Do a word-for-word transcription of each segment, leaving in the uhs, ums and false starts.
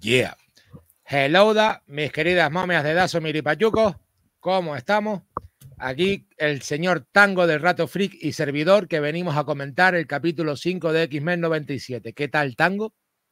Yeah. Hello, da, mis queridas momias de Dazo Miripayucos. ¿Cómo estamos? Aquí el señor Tango del Rato Freak y servidor que venimos a comentar el capítulo cinco de X-Men noventa y siete. ¿Qué tal, Tango?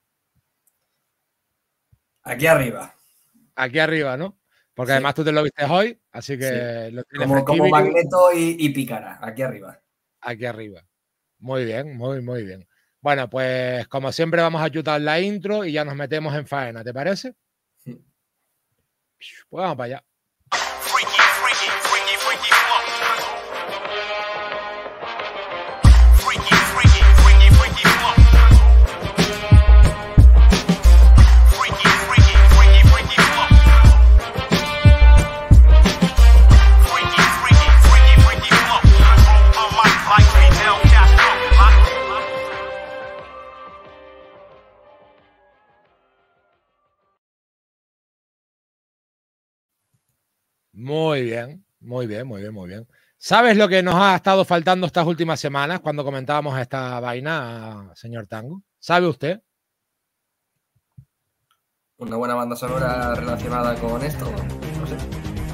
Aquí arriba. Aquí arriba, ¿no? Porque sí. además tú te lo viste hoy, así que sí. lo tienes como, como Magneto y, y Pícara, aquí arriba. Aquí arriba. Muy bien, muy, muy bien. Bueno, pues como siempre vamos a chutar la intro y ya nos metemos en faena, ¿te parece? Sí. Pues vamos para allá. Freaky, freaky, freaky, freaky flow. Freaky, freaky, freaky, freaky flow. Freaky, freaky, freaky, freaky flow. Freaky, freaky, freaky, freaky flow. On my like Fidel Castro. Muy bien, muy bien, muy bien, muy bien. ¿Sabes lo que nos ha estado faltando estas últimas semanas cuando comentábamos esta vaina, señor Tango? ¿Sabe usted? Una buena banda sonora relacionada con esto, no sé.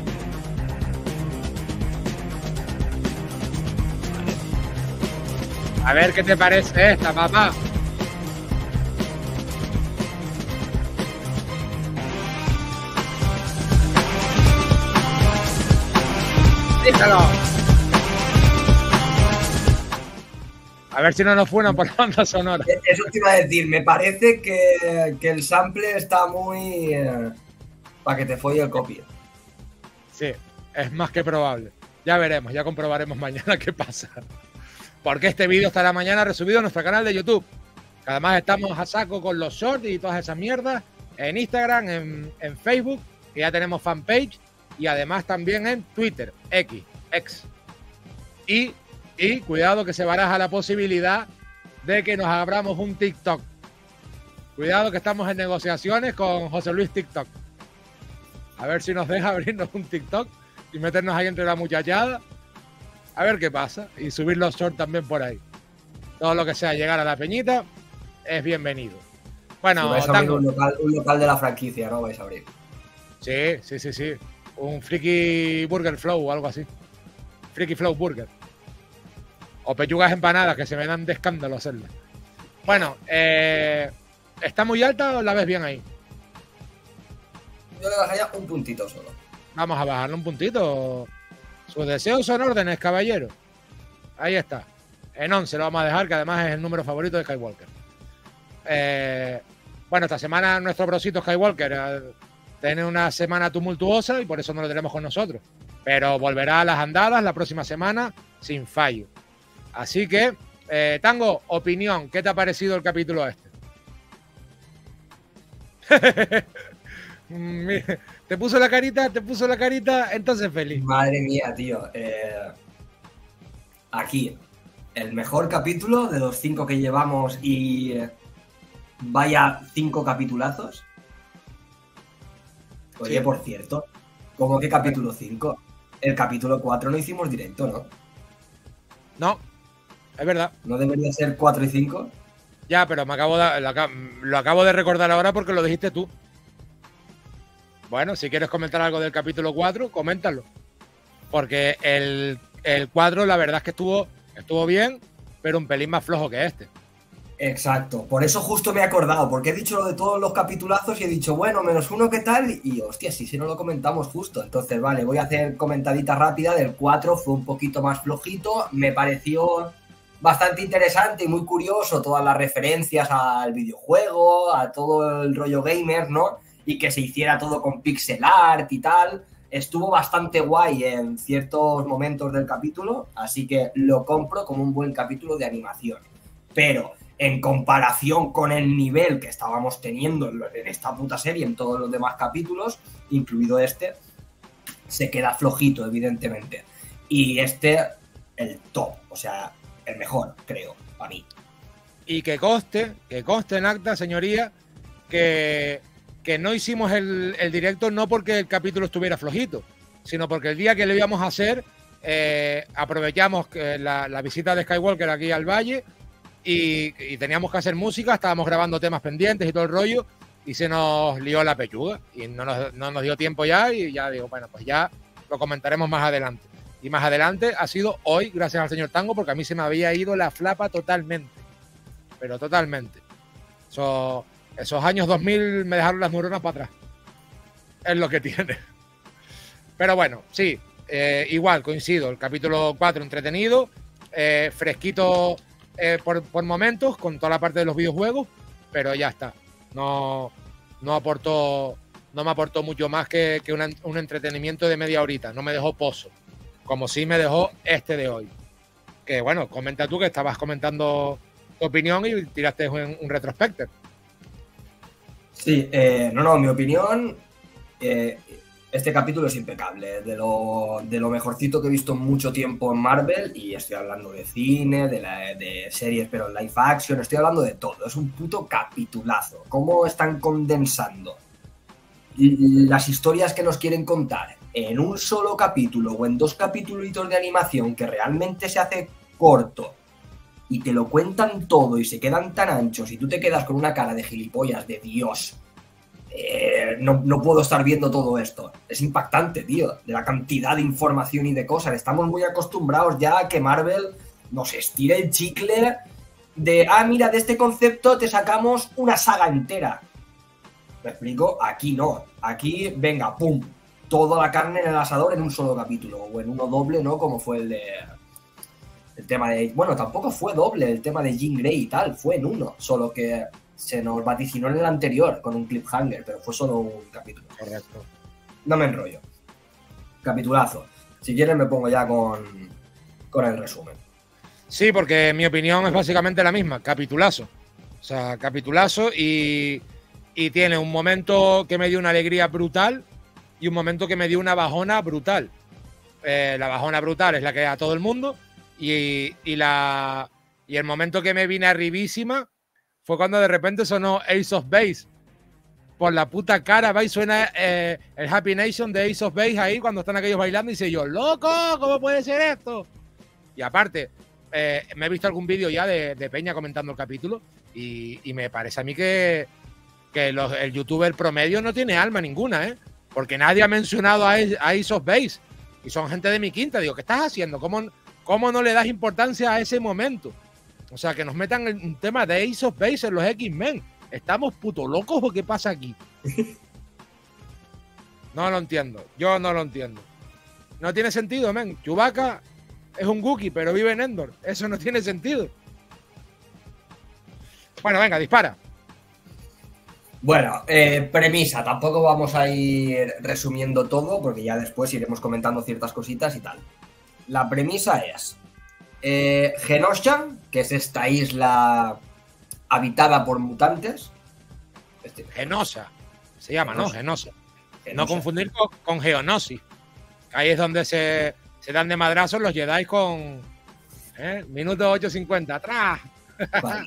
A ver qué te parece esta, papá. Dígalo. A ver si no nos fueron por la banda sonora. Eso te iba a decir, me parece que, que el sample está muy... Eh, para que te folle el copy. Sí, es más que probable. Ya veremos, ya comprobaremos mañana qué pasa. Porque este vídeo estará mañana resubido en nuestro canal de YouTube. Que además estamos a saco con los shorts y todas esas mierdas. En Instagram, en, en Facebook, que ya tenemos fanpage. Y además también en Twitter, X, X. Y, y cuidado que se baraja la posibilidad de que nos abramos un TikTok. Cuidado que estamos en negociaciones con José Luis TikTok. A ver si nos deja abrirnos un TikTok y meternos ahí entre la muchachada. A ver qué pasa. Y subir los shorts también por ahí. Todo lo que sea llegar a la peñita es bienvenido. Bueno, si vais a abrir un local, un local de la franquicia, ¿no? Vais a abrir. Sí, sí, sí, sí. Un Freaky Burger Flow o algo así. Freaky Flow Burger. O pechugas empanadas que se me dan de escándalo hacerlas. Bueno, eh, ¿está muy alta o la ves bien ahí? Yo le bajaría un puntito solo. Vamos a bajarle un puntito. Sus deseos son órdenes, caballero. Ahí está. En once lo vamos a dejar, que además es el número favorito de Skywalker. Eh, bueno, esta semana nuestro brosito Skywalker eh, tiene una semana tumultuosa y por eso no lo tenemos con nosotros. Pero volverá a las andadas la próxima semana sin fallo. Así que, eh, Tango, opinión, ¿qué te ha parecido el capítulo este? Te puso la carita, te puso la carita, entonces feliz. Madre mía, tío. Eh, aquí, el mejor capítulo de los cinco que llevamos y eh, vaya cinco capitulazos. Oye, sí. Por cierto, ¿cómo que capítulo cinco? El capítulo cuatro no hicimos directo, ¿no? No, es verdad. ¿No debería ser cuatro y cinco? Ya, pero me acabo de, lo acabo de recordar ahora porque lo dijiste tú. Bueno, si quieres comentar algo del capítulo cuatro, coméntalo. Porque el, el cuatro la verdad es que estuvo, estuvo bien, pero un pelín más flojo que este. Exacto, por eso justo me he acordado, porque he dicho lo de todos los capitulazos y he dicho, bueno, menos uno, ¿qué tal? Y hostia, sí, sí, no lo comentamos justo. Entonces, vale, voy a hacer comentadita rápida del cuatro, fue un poquito más flojito, me pareció bastante interesante y muy curioso todas las referencias al videojuego, a todo el rollo gamer, ¿no? Y que se hiciera todo con pixel art y tal. Estuvo bastante guay en ciertos momentos del capítulo, así que lo compro como un buen capítulo de animación. Pero en comparación con el nivel que estábamos teniendo en esta puta serie, en todos los demás capítulos, incluido este, se queda flojito, evidentemente. Y este, el top, o sea, el mejor, creo, para mí. Y que conste, que conste en acta, señoría, que, que no hicimos el, el directo no porque el capítulo estuviera flojito, sino porque el día que lo íbamos a hacer, eh, aprovechamos la, la visita de Skywalker aquí al Valle, Y, y teníamos que hacer música, estábamos grabando temas pendientes y todo el rollo, y se nos lió la pechuga y no nos, no nos dio tiempo ya y ya digo, bueno, pues ya lo comentaremos más adelante. Y más adelante ha sido hoy, gracias al señor Tango, porque a mí se me había ido la flapa totalmente, pero totalmente. Eso, esos años dos mil me dejaron las neuronas para atrás. Es lo que tiene. Pero bueno, sí, eh, igual, coincido. El capítulo cuatro entretenido, eh, fresquito eh, por, por momentos, con toda la parte de los videojuegos, pero ya está. No, no aportó, no me aportó mucho más que, que una, un entretenimiento de media horita. No me dejó pozo, como sí me dejó este de hoy. Que bueno, comenta tú, que estabas comentando tu opinión y tiraste un, un retrospecto. Sí, eh, no, no, mi opinión, eh, este capítulo es impecable, de lo, de lo mejorcito que he visto en mucho tiempo en Marvel, y estoy hablando de cine, de, la, de series, pero en live action, estoy hablando de todo, es un puto capitulazo. ¿Cómo están condensando las historias que nos quieren contar en un solo capítulo o en dos capítulos de animación que realmente se hace corto y te lo cuentan todo y se quedan tan anchos y tú te quedas con una cara de gilipollas, de Dios, eh, no, no puedo estar viendo todo esto? Es impactante, tío, de la cantidad de información y de cosas. Estamos muy acostumbrados ya a que Marvel nos estire el chicle de, ah, mira, de este concepto te sacamos una saga entera. ¿Me explico? Aquí no. Aquí, venga, pum, toda la carne en el asador en un solo capítulo, o en uno doble, ¿no? Como fue el de... El tema de... Bueno, tampoco fue doble el tema de Jean Grey y tal, fue en uno, solo que se nos vaticinó en el anterior con un cliffhanger, pero fue solo un capítulo. Correcto. No me enrollo. Capitulazo. Si quieres me pongo ya con, con el resumen. Sí, porque mi opinión es básicamente la misma, capitulazo. O sea, capitulazo y, y tiene un momento que me dio una alegría brutal y un momento que me dio una bajona brutal. Eh, la bajona brutal es la que da a todo el mundo y, y, la, y el momento que me vine arribísima fue cuando de repente sonó Ace of Base. Por la puta cara, va y suena eh, el Happy Nation de Ace of Base ahí cuando están aquellos bailando y dice yo, ¡loco! ¿Cómo puede ser esto? Y aparte, eh, me he visto algún vídeo ya de, de Peña comentando el capítulo y, y me parece a mí que, que los, el youtuber promedio no tiene alma ninguna, ¿eh? Porque nadie ha mencionado a, a Ace of Base y son gente de mi quinta. Digo, ¿qué estás haciendo? ¿Cómo, cómo no le das importancia a ese momento? O sea, que nos metan en un tema de Ace of Base en los X-Men. ¿Estamos puto locos o qué pasa aquí? No lo entiendo. Yo no lo entiendo. No tiene sentido, men. Chewbacca es un Wookiee, pero vive en Endor. Eso no tiene sentido. Bueno, venga, dispara. Bueno, eh, premisa. Tampoco vamos a ir resumiendo todo porque ya después iremos comentando ciertas cositas y tal. La premisa es... Eh, Genosha, que es esta isla habitada por mutantes. Este, Genosa. Se llama, Genosha. ¿no? Genosa. Genosha. No confundir con, con Geonosis. Ahí es donde se, se dan de madrazos los Jedi con... ¿eh? Minuto ocho cincuenta. ¡Atrás! Vale.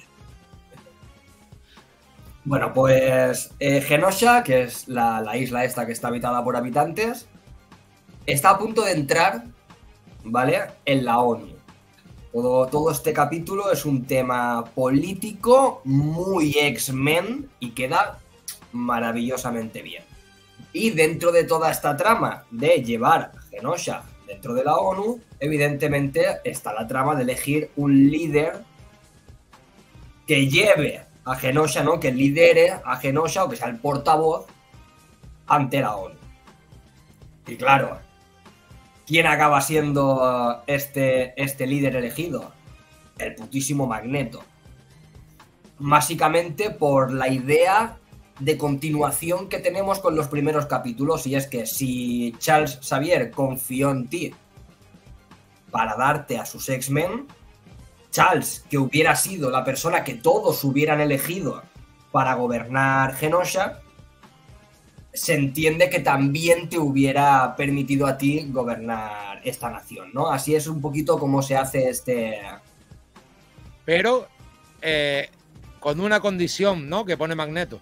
Bueno, pues eh, Genosha, que es la, la isla esta que está habitada por habitantes, está a punto de entrar, ¿vale?, en la ONU. Todo, todo este capítulo es un tema político muy X-Men y queda maravillosamente bien. Y dentro de toda esta trama de llevar a Genosha dentro de la ONU, evidentemente está la trama de elegir un líder que lleve a Genosha, ¿no?, que lidere a Genosha o que sea el portavoz ante la ONU. Y claro, ¿quién acaba siendo este, este líder elegido? El putísimo Magneto. Básicamente por la idea de continuación que tenemos con los primeros capítulos, y es que si Charles Xavier confió en ti para darte a sus X-Men, Charles, que hubiera sido la persona que todos hubieran elegido para gobernar Genosha, se entiende que también te hubiera permitido a ti gobernar esta nación, ¿no? Así es un poquito como se hace este... Pero eh, con una condición, ¿no?, que pone Magneto.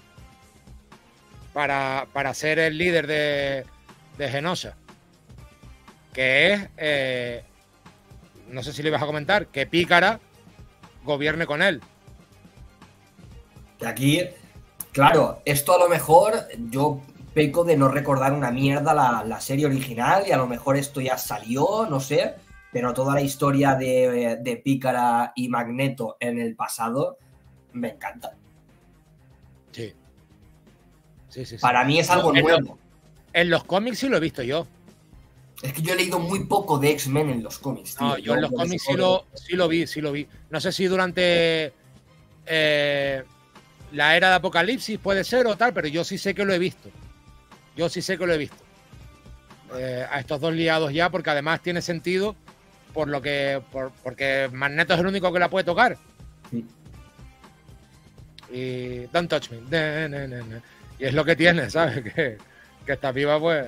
Para, para ser el líder de, de Genosha. Que es... Eh, no sé si le ibas a comentar, que Pícara gobierne con él. Que aquí Claro, esto a lo mejor yo peco de no recordar una mierda la, la serie original y a lo mejor esto ya salió, no sé, pero toda la historia de, de Pícara y Magneto en el pasado me encanta. Sí. Sí, sí, sí. Para mí es algo No, en nuevo. los- En los cómics sí lo he visto yo. Es que yo he leído muy poco de X-Men en los cómics, tío. No, yo en los por cómics eso- sí lo, sí lo vi, sí lo vi. No sé si durante eh, la era de Apocalipsis puede ser o tal, pero yo sí sé que lo he visto. Yo sí sé que lo he visto. Eh, a estos dos liados ya, porque además tiene sentido por lo que. Por, porque Magneto es el único que la puede tocar. Sí. Y Don't touch me. Ne, ne, ne, ne. Y es lo que tiene, ¿sabes? Que, que está viva, pues.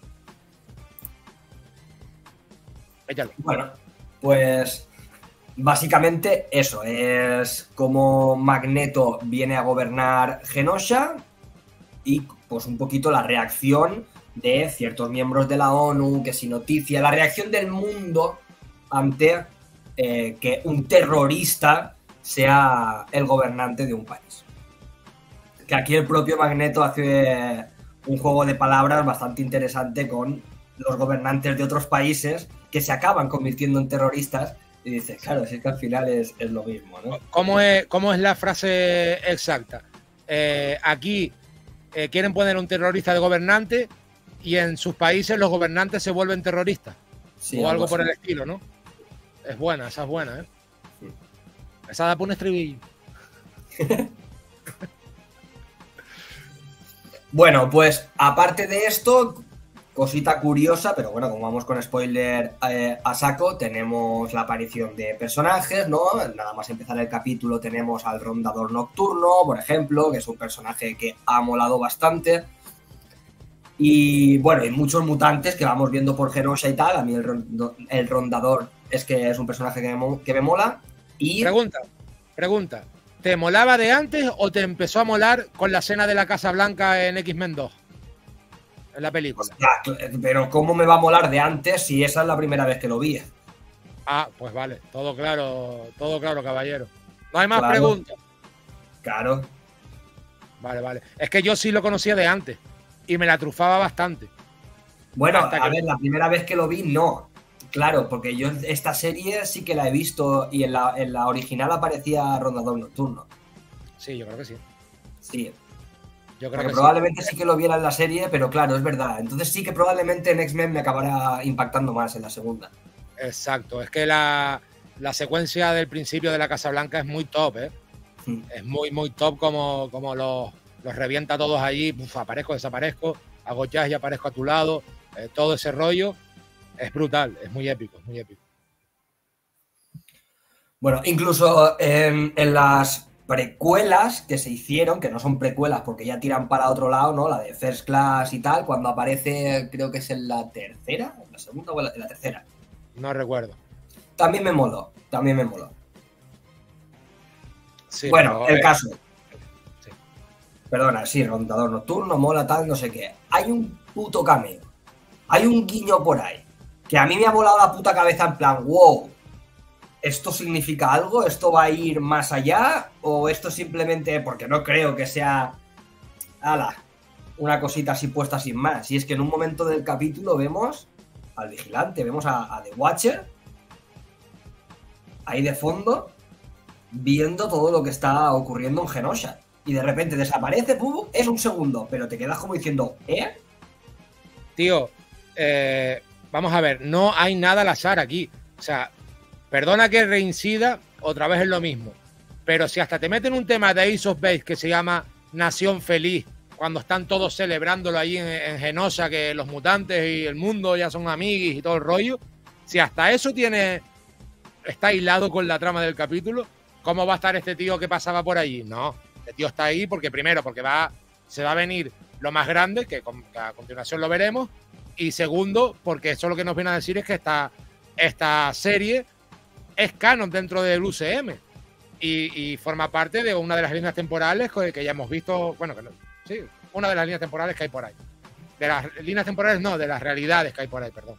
Échalo. Bueno, pues básicamente eso, es como Magneto viene a gobernar Genosha y pues un poquito la reacción de ciertos miembros de la ONU, que si noticia, la reacción del mundo ante eh, que un terrorista sea el gobernante de un país. Que aquí el propio Magneto hace un juego de palabras bastante interesante con los gobernantes de otros países que se acaban convirtiendo en terroristas y dices, claro, si es que al final es, es lo mismo, ¿no? ¿Cómo es, cómo es la frase exacta? Eh, aquí eh, quieren poner un terrorista de gobernante y en sus países los gobernantes se vuelven terroristas. Sí, o algo así. por el estilo, ¿no? Es buena, esa es buena, ¿eh? Esa da por un estribillo. Bueno, pues aparte de esto, cosita curiosa, pero bueno, como vamos con spoiler eh, a saco, tenemos la aparición de personajes, ¿no? Nada más empezar el capítulo tenemos al Rondador Nocturno, por ejemplo, que es un personaje que ha molado bastante. Y bueno, hay muchos mutantes que vamos viendo por Genosha y tal. A mí el, ron- el Rondador es que es un personaje que me, mo- que me mola. Y Pregunta, pregunta. ¿Te molaba de antes o te empezó a molar con la escena de la Casa Blanca en X-Men dos? En la película. Ah, cl- pero ¿cómo me va a molar de antes si esa es la primera vez que lo vi? Ah, pues vale, todo claro, todo claro, caballero. No hay más Claro. preguntas. Claro. Vale, vale. Es que yo sí lo conocía de antes y me la trufaba bastante. Bueno, Hasta a que- ver, la primera vez que lo vi, no. Claro, porque yo esta serie sí que la he visto y en la, en la original aparecía Rondador Nocturno. Sí, yo creo que sí. Sí, Yo creo porque que probablemente sí. sí que lo viera en la serie, pero claro, es verdad. Entonces sí que probablemente en X-Men me acabará impactando más en la segunda. Exacto. Es que la, la secuencia del principio de la Casa Blanca es muy top, ¿eh? Mm. Es muy, muy top como, como los, los revienta a todos allí. Uf, aparezco, desaparezco, hago jazz y aparezco a tu lado. Eh, todo ese rollo es brutal, es muy épico, es muy épico. Bueno, incluso en, en las precuelas que se hicieron, que no son precuelas porque ya tiran para otro lado, ¿no? La de First Class y tal, cuando aparece, creo que es en la tercera, en la segunda o en la, en la tercera. No recuerdo. También me moló, también me moló. Sí, Bueno, pero, el eh, caso. sí. Perdona, sí, Rondador Nocturno, mola tal, no sé qué. Hay un puto cameo. Hay un guiño por ahí. Que a mí me ha volado la puta cabeza en plan, wow. ¿Esto significa algo? ¿Esto va a ir más allá? ¿O esto simplemente, porque no creo que sea, ala, una cosita así puesta sin más? Y es que en un momento del capítulo vemos al vigilante, vemos a, a The Watcher ahí de fondo, viendo todo lo que está ocurriendo en Genosha. Y de repente desaparece, pum, es un segundo, pero te quedas como diciendo, ¿eh? Tío, eh, vamos a ver, no hay nada al azar aquí. O sea, perdona que reincida, otra vez es lo mismo. Pero si hasta te meten un tema de Ace of Base que se llama Nación Feliz, cuando están todos celebrándolo ahí en, en Genosha, que los mutantes y el mundo ya son amiguis y todo el rollo, si hasta eso tiene está aislado con la trama del capítulo, ¿cómo va a estar este tío que pasaba por allí? No, este tío está ahí porque primero, porque va, se va a venir lo más grande, que, con, que a continuación lo veremos, y segundo, porque eso lo que nos viene a decir es que esta, esta serie es canon dentro del U C M y, y forma parte de una de las líneas temporales que, que ya hemos visto, bueno, que no, sí, una de las líneas temporales que hay por ahí. De las líneas temporales, no, de las realidades que hay por ahí, perdón.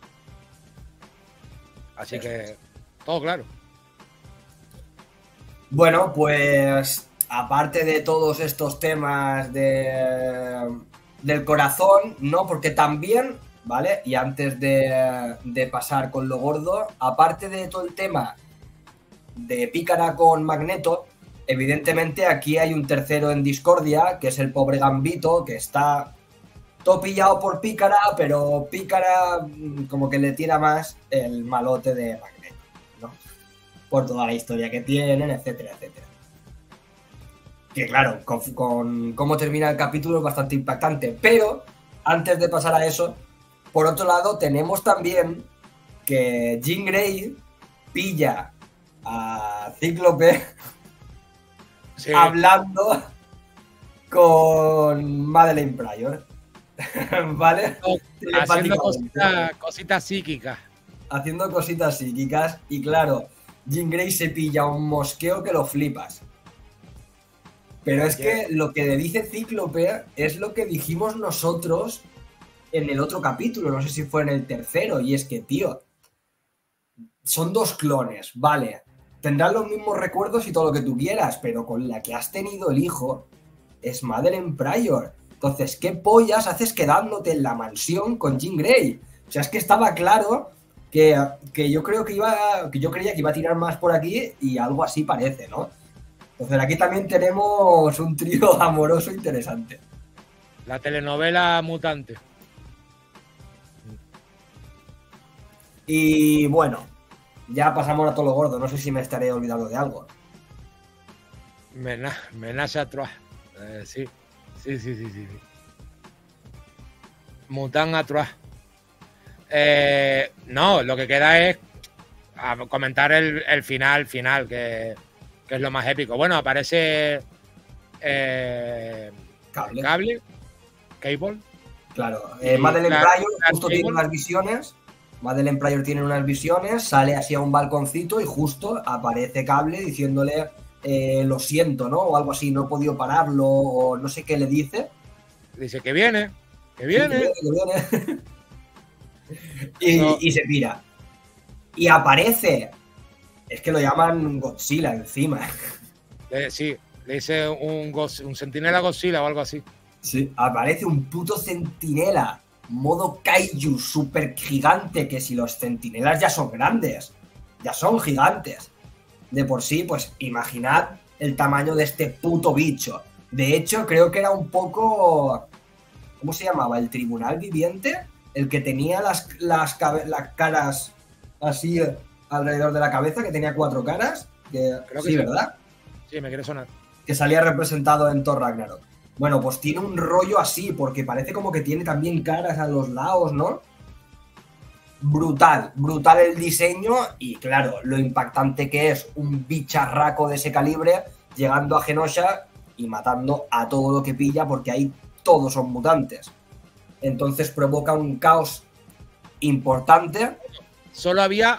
Así que, todo claro. Bueno, pues aparte de todos estos temas de, del corazón, ¿no? Porque también, ¿vale? Y antes de, de pasar con lo gordo, aparte de todo el tema de Pícara con Magneto, evidentemente aquí hay un tercero en discordia, que es el pobre Gambito, que está todo pillado por Pícara, pero Pícara como que le tira más el malote de Magneto, ¿no? Por toda la historia que tienen, etcétera, etcétera. Que claro, con, con cómo termina el capítulo es bastante impactante. Pero, antes de pasar a eso, por otro lado, tenemos también que Jean Grey pilla a Cíclope Sí. hablando con Madeleine Pryor. ¿Vale? Haciendo cositas, cositas psíquicas. Haciendo cositas psíquicas. Y claro, Jean Grey se pilla un mosqueo que lo flipas. Pero es que lo que le dice Cíclope es lo que dijimos nosotros en el otro capítulo, no sé si fue en el tercero, y es que, tío, son dos clones, vale, tendrán los mismos recuerdos y todo lo que tú quieras, pero con la que has tenido el hijo es Madeleine Pryor. Entonces, ¿qué pollas haces quedándote en la mansión con Jean Grey? O sea, es que estaba claro que, que yo creo que iba, que yo creía que iba a tirar más por aquí y algo así parece, ¿no? Entonces aquí también tenemos un trío amoroso interesante. La telenovela mutante. Y bueno, ya pasamos a todo lo gordo. No sé si me estaré olvidando de algo. Mena, Menage à trois. Eh, sí. sí, sí, sí, sí, sí. Mutant à trois. Eh, no, lo que queda es a comentar el, el final, final, que, que es lo más épico. Bueno, aparece eh, Cable. Cable, Cable. Claro, eh, Y Madeleine Clark- Pryor Clark justo Gable. tiene unas visiones. Madeleine Pryor tiene unas visiones, sale así a un balconcito y justo aparece Cable diciéndole eh, lo siento, ¿no? O algo así, no he podido pararlo, o no sé qué le dice. Dice que viene, que Sí, viene. que viene, que viene. y, No. y se pira. Y aparece. Es que lo llaman Godzilla encima. Le- sí, le dice un, Goz- un centinela Godzilla o algo así. Sí, aparece un puto centinela, modo kaiju super gigante, que si los centinelas ya son grandes, ya son gigantes. De por sí, pues imaginad el tamaño de este puto bicho. De hecho, creo que era un poco... ¿Cómo se llamaba? ¿El tribunal viviente? El que tenía las, las, cabe- las caras así alrededor de la cabeza, que tenía cuatro caras. Que, Creo que sí, sí. ¿verdad? Sí, me quiere sonar. Que salía representado en Thor Ragnarok. Bueno, pues tiene un rollo así, porque parece como que tiene también caras a los lados, ¿no? Brutal, brutal el diseño y claro, lo impactante que es un bicharraco de ese calibre llegando a Genosha y matando a todo lo que pilla, porque ahí todos son mutantes. Entonces provoca un caos importante. Solo había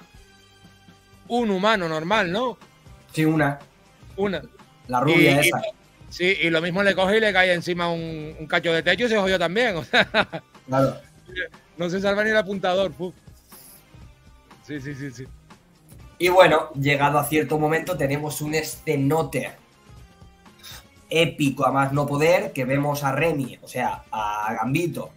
un humano normal, ¿no? Sí, una, Una. la rubia Y- y- esa. Sí, y lo mismo le coge y le cae encima un, un cacho de techo y se jodió también. O sea, Claro. no se salva ni el apuntador. Fu. Sí, sí, sí, sí. Y bueno, llegado a cierto momento tenemos un escenote épico a más no poder, que vemos a Remy, o sea, a Gambito,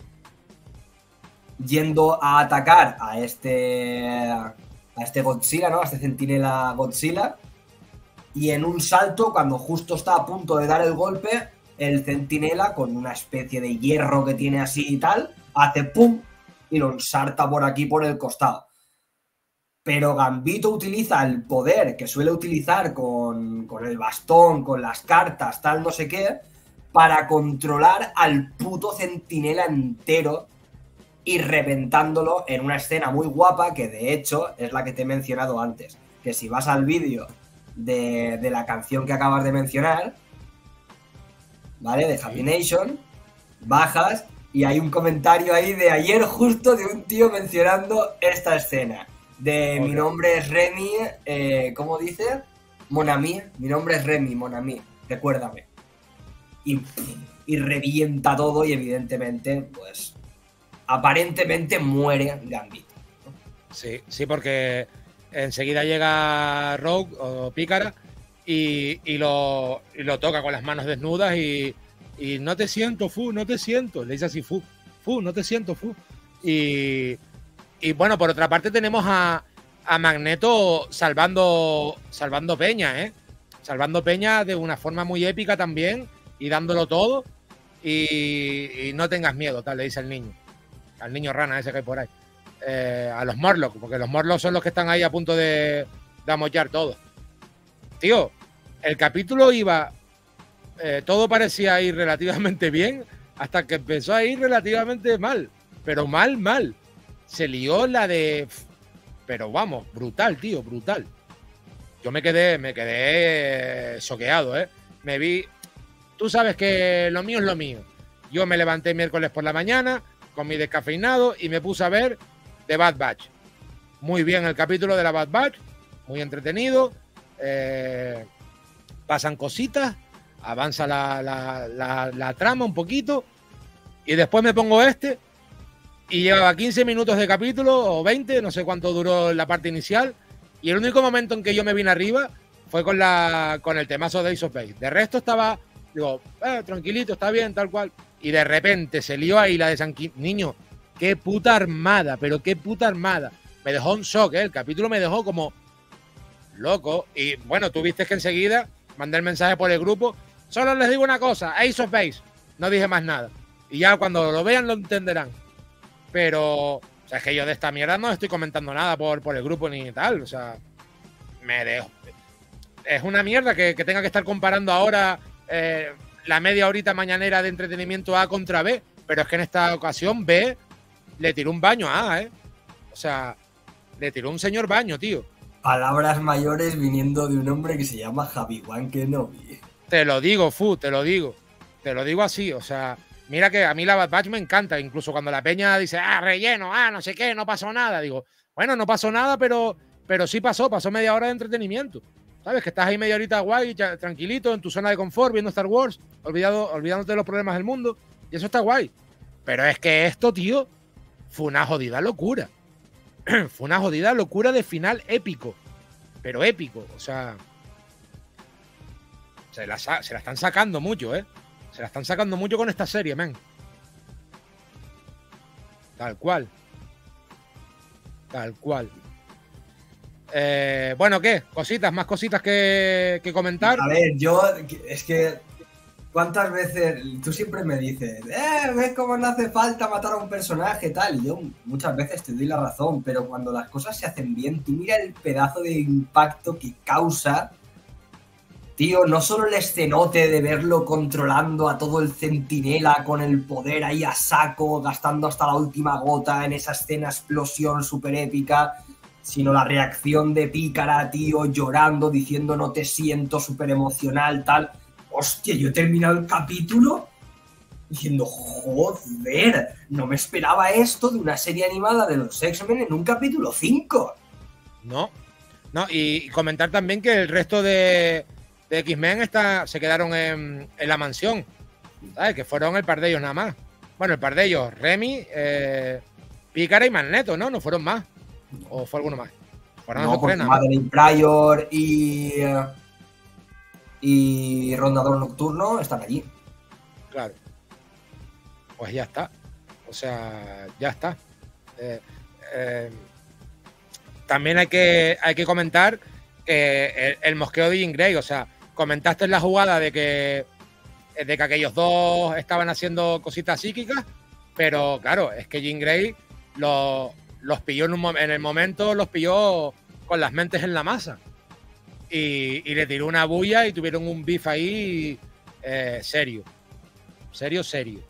yendo a atacar a este a este Godzilla, ¿no? A este centinela Godzilla. Y en un salto, cuando justo está a punto de dar el golpe, el centinela, con una especie de hierro que tiene así y tal, hace pum y lo ensarta por aquí, por el costado. Pero Gambito utiliza el poder que suele utilizar con, con el bastón, con las cartas, tal, no sé qué, para controlar al puto centinela entero y reventándolo en una escena muy guapa, que de hecho es la que te he mencionado antes. Que si vas al vídeo de, de la canción que acabas de mencionar, ¿vale? De Happy Nation, bajas y hay un comentario ahí de ayer justo de un tío mencionando esta escena. De Ok. mi nombre es Remy, eh, ¿cómo dice? Mon ami, mi nombre es Remy, Mon ami, recuérdame. Y, y revienta todo y evidentemente, pues, aparentemente muere Gambito. Sí, sí, porque enseguida llega Rogue o Pícara y, y, lo, y lo toca con las manos desnudas y, y no te siento, Fu, no te siento. Le dice así, Fu, Fu, no te siento, Fu. Y, y bueno, por otra parte tenemos a, a Magneto salvando, salvando Peña, ¿eh? Salvando Peña de una forma muy épica también y dándolo todo. Y, y no tengas miedo, tal, le dice el niño. Al niño rana ese que hay por ahí. Eh, a los Morlocks, porque los Morlocks son los que están ahí a punto de, de amollar todo. Tío, el capítulo iba... Eh, todo parecía ir relativamente bien hasta que empezó a ir relativamente mal. Pero mal, mal. Se lió la de... Pero vamos, brutal, tío, brutal. Yo me quedé, me quedé choqueado, ¿eh? Me vi... Tú sabes que lo mío es lo mío. Yo me levanté miércoles por la mañana con mi descafeinado y me puse a ver The Bad Batch. Muy bien el capítulo de la Bad Batch, muy entretenido. Eh, pasan cositas, avanza la, la, la, la trama un poquito y después me pongo este y llevaba quince minutos de capítulo o veinte, no sé cuánto duró la parte inicial, y el único momento en que yo me vine arriba fue con, la, con el temazo de Ace of Base. De resto estaba... Digo, eh, tranquilito, está bien, tal cual. Y de repente se lió ahí la de San Quintín. Niño, qué puta armada, pero qué puta armada. Me dejó un shock, ¿eh? El capítulo me dejó como loco. Y bueno, tú viste que enseguida mandé el mensaje por el grupo. Solo les digo una cosa, Ace of Base. No dije más nada. Y ya cuando lo vean lo entenderán. Pero, o sea, es que yo de esta mierda no estoy comentando nada por, por el grupo ni tal. O sea, me dejo. Es una mierda que, que tenga que estar comparando ahora... Eh, la media horita mañanera de entretenimiento A contra B, pero es que en esta ocasión B le tiró un baño a A, ¿eh? O sea, le tiró un señor baño, tío. Palabras mayores viniendo de un hombre que se llama Javi-Wan Kenobi. Te lo digo, Fu, te lo digo. Te lo digo así, o sea, mira que a mí la Bad Batch me encanta, incluso cuando la peña dice, ah, relleno, ah, no sé qué, no pasó nada. Digo, bueno, no pasó nada, pero, pero sí pasó, pasó media hora de entretenimiento. ¿Sabes? Que estás ahí media horita guay, tranquilito, en tu zona de confort, viendo Star Wars, olvidado, olvidándote de los problemas del mundo. Y eso está guay. Pero es que esto, tío, fue una jodida locura. Fue una jodida locura de final épico. Pero épico. O sea, se la, se la están sacando mucho, ¿eh? Se la están sacando mucho con esta serie, men. Tal cual. Tal cual. Eh, bueno, ¿qué? Cositas, más cositas que, que comentar. A ver, yo, es que, ¿cuántas veces? Tú siempre me dices, eh, ves cómo no hace falta matar a un personaje, tal. Y yo muchas veces te doy la razón, pero cuando las cosas se hacen bien, tú mira el pedazo de impacto que causa, tío, no solo el escenote de verlo controlando a todo el centinela con el poder ahí a saco, gastando hasta la última gota en esa escena explosión súper épica, sino la reacción de Pícara, tío, llorando, diciendo no te siento, súper emocional, tal. Hostia, yo he terminado el capítulo diciendo, joder, no me esperaba esto de una serie animada de los X-Men en un capítulo cinco. No, no, y comentar también que el resto de, de X-Men está, se quedaron en, en la mansión, ¿sabes? Que fueron el par de ellos nada más. Bueno, el par de ellos, Remy, eh, Pícara y Magneto, ¿no? No fueron más. ¿O fue alguno más? Fueron no, porque Madeline Pryor y, y Rondador Nocturno están allí. Claro. Pues ya está. O sea, ya está. Eh, eh, también hay que, hay que comentar que el, el mosqueo de Jean Grey, o sea, comentaste en la jugada de que, de que aquellos dos estaban haciendo cositas psíquicas, pero claro, es que Jean Grey lo... los pilló en, un, en el momento, los pilló con las mentes en la masa. Y, y le tiró una bulla y tuvieron un beef ahí eh, serio. Serio, serio.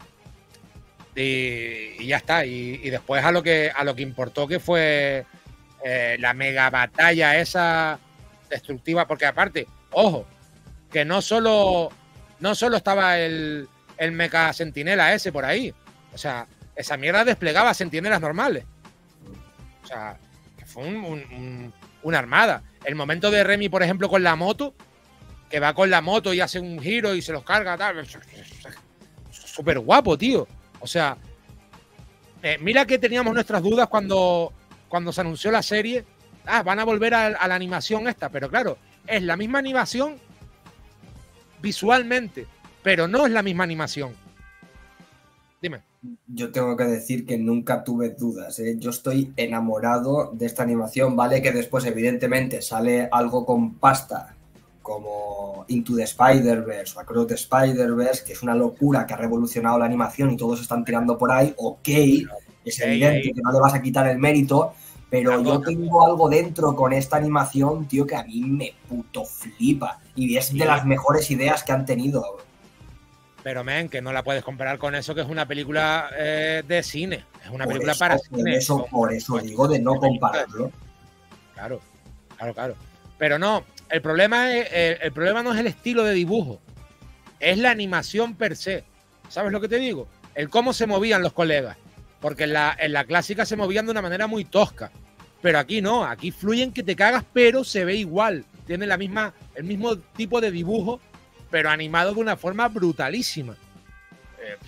Y, y ya está. Y, y después a lo que a lo que importó, que fue eh, la mega batalla esa destructiva. Porque aparte, ojo, que no solo, no solo estaba el, el mecha sentinela ese por ahí. O sea, esa mierda desplegaba sentinelas normales. O sea, que fue un, un, un, una armada. El momento de Remy, por ejemplo, con la moto, que va con la moto y hace un giro y se los carga, tal. Súper guapo, tío. O sea, eh, mira que teníamos nuestras dudas cuando, cuando se anunció la serie. Ah, van a volver a, a la animación esta, pero claro, es la misma animación visualmente, pero no es la misma animación. Dime. Yo tengo que decir que nunca tuve dudas, ¿eh? Yo estoy enamorado de esta animación, ¿vale? Que después, evidentemente, sale algo con pasta, como Into the Spider-Verse o Across the Spider-Verse, que es una locura, que ha revolucionado la animación y todos están tirando por ahí. Ok, es evidente que no le vas a quitar el mérito, pero yo tengo algo dentro con esta animación, tío, que a mí me puto flipa. Y es de las mejores ideas que han tenido. Pero, men, que no la puedes comparar con eso, que es una película eh, de cine. Es una por película eso, para por cine. Eso, Como, por eso pues, digo de no compararlo. Claro, claro, claro. Pero no, el problema, es, el, el problema no es el estilo de dibujo, es la animación per se. ¿Sabes lo que te digo? El cómo se movían los colegas. Porque en la, en la clásica se movían de una manera muy tosca. Pero aquí no, aquí fluyen que te cagas, pero se ve igual. Tiene la misma, el mismo tipo de dibujo, pero animado de una forma brutalísima. Eh,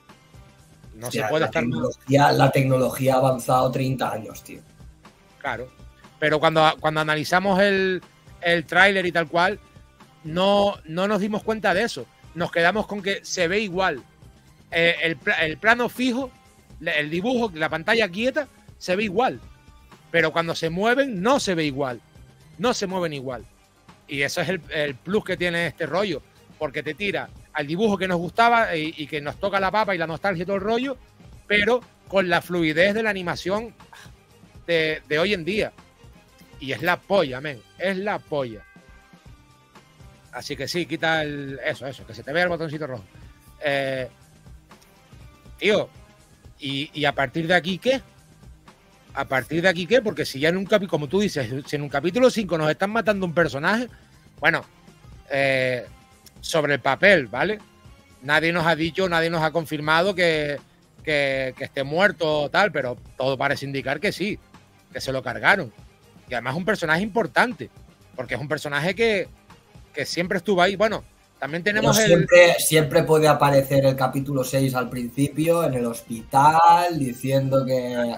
no Hostia, se puede la estar tecnología, la tecnología ha avanzado treinta años, tío. Claro. Pero cuando, cuando analizamos el, el tráiler y tal cual, no, no nos dimos cuenta de eso. Nos quedamos con que se ve igual. Eh, el, el plano fijo, el dibujo, la pantalla quieta, se ve igual. Pero cuando se mueven, no se ve igual. No se mueven igual. Y eso es el, el plus que tiene este rollo. Porque te tira al dibujo que nos gustaba y, y que nos toca la papa y la nostalgia y todo el rollo, pero con la fluidez de la animación de, de hoy en día. Y es la polla, men. Es la polla. Así que sí, quita el, eso, eso, que se te vea el botoncito rojo. Eh, tío, y, y a partir de aquí, ¿qué? ¿A partir de aquí qué? Porque si ya en un capítulo, como tú dices, si en un capítulo cinco nos están matando un personaje, bueno, eh, sobre el papel, ¿vale? Nadie nos ha dicho, nadie nos ha confirmado que, que, que esté muerto o tal, pero todo parece indicar que sí, que se lo cargaron. Y además es un personaje importante, porque es un personaje que, que siempre estuvo ahí. Bueno, también tenemos Pero siempre, el... siempre puede aparecer el capítulo seis al principio, en el hospital, diciendo que...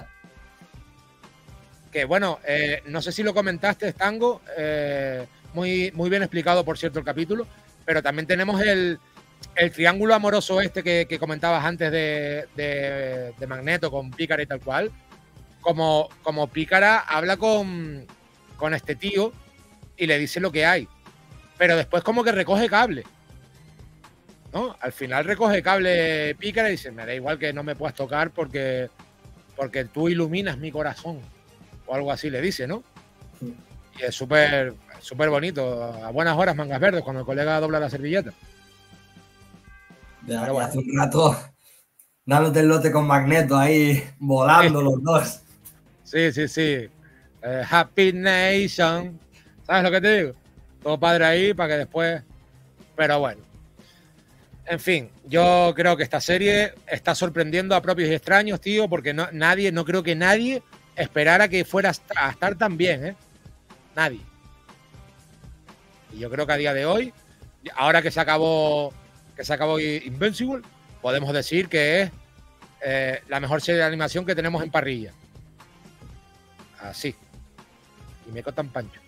Que bueno, eh, no sé si lo comentaste, Stango, eh, muy, muy bien explicado, por cierto, el capítulo, pero también tenemos el, el triángulo amoroso este que, que comentabas antes de, de, de Magneto con Pícara y tal cual. Como, como Pícara habla con, con este tío y le dice lo que hay, pero después como que recoge cable, ¿no? Al final recoge cable Pícara y dice, me da igual que no me puedas tocar porque, porque tú iluminas mi corazón. O algo así le dice, ¿no? Sí. Y es súper súper bonito. A buenas horas, mangas verdes, cuando el colega dobla la servilleta. Ya, bueno. Hace un rato dándote el lote con Magneto ahí, volando los dos. Sí, sí, sí. Eh, Happy Nation. ¿Sabes lo que te digo? Todo padre ahí para que después... Pero bueno. En fin, yo creo que esta serie está sorprendiendo a propios y extraños, tío, porque no, nadie, no creo que nadie... esperara que fuera a estar tan bien, ¿eh? Nadie. Y yo creo que a día de hoy, ahora que se acabó, que se acabó Invincible, podemos decir que es eh, la mejor serie de animación que tenemos en parrilla. Así. Y me cotan pancho.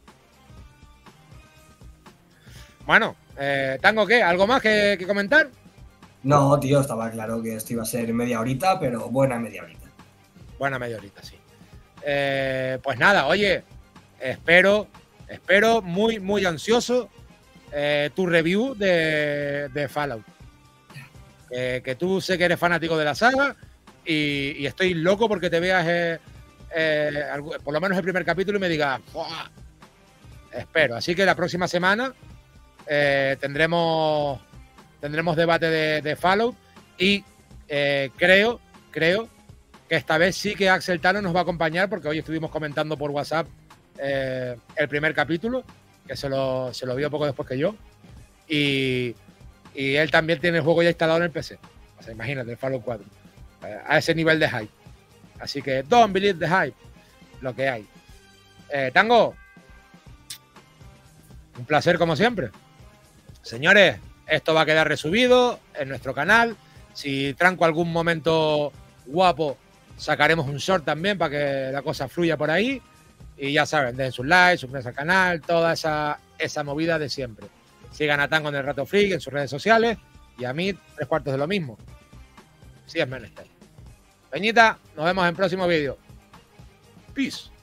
Bueno, eh, ¿Tango qué? ¿Algo más que, que comentar? No, tío, estaba claro que esto iba a ser media horita, pero buena media horita. Buena media horita, sí. Eh, pues nada, oye, espero, espero muy, muy ansioso eh, tu review de, de Fallout. Eh, que tú sé que eres fanático de la saga y, y estoy loco porque te veas eh, eh, por lo menos el primer capítulo y me digas, ¡buah! Espero. Así que la próxima semana eh, tendremos, tendremos debate de, de Fallout y eh, creo, creo que esta vez sí que Axel Tano nos va a acompañar porque hoy estuvimos comentando por WhatsApp eh, el primer capítulo, que se lo, se lo vio poco después que yo. Y, y él también tiene el juego ya instalado en el P C. O sea, imagínate, el Fallout cuatro. Eh, a ese nivel de hype. Así que don't believe the hype. Lo que hay. Eh, Tango. Un placer como siempre. Señores, esto va a quedar resubido en nuestro canal. Si tranco algún momento guapo, sacaremos un short también para que la cosa fluya por ahí. Y ya saben, den sus likes, suscríbanse al canal, toda esa esa movida de siempre. Sigan a Tan con el Rato Freak en sus redes sociales y a mí tres cuartos de lo mismo. Sí es menester. Peñita, nos vemos en próximo vídeo. Peace.